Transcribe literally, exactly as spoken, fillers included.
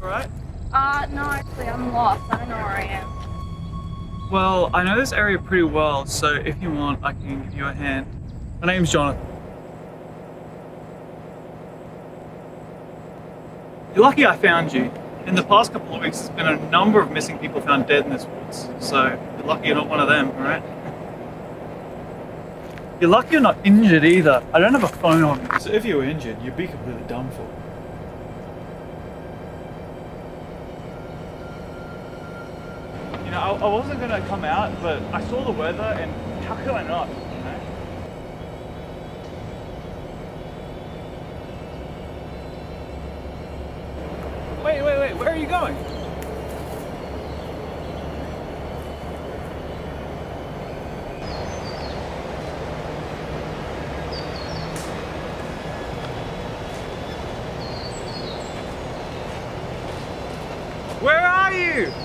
alright? Uh, no, actually, I'm lost. I don't know where I am. Well, I know this area pretty well, so if you want, I can give you a hand. My name's Jonathan. You're lucky I found you. In the past couple of weeks, there's been a number of missing people found dead in this woods, so you're lucky you're not one of them, alright? You're lucky you're not injured either. I don't have a phone on me, so if you were injured, you'd be completely done for. You know, I, I wasn't going to come out, but I saw the weather and how could I not, you know? Wait, wait, wait, where are you going? Where are you?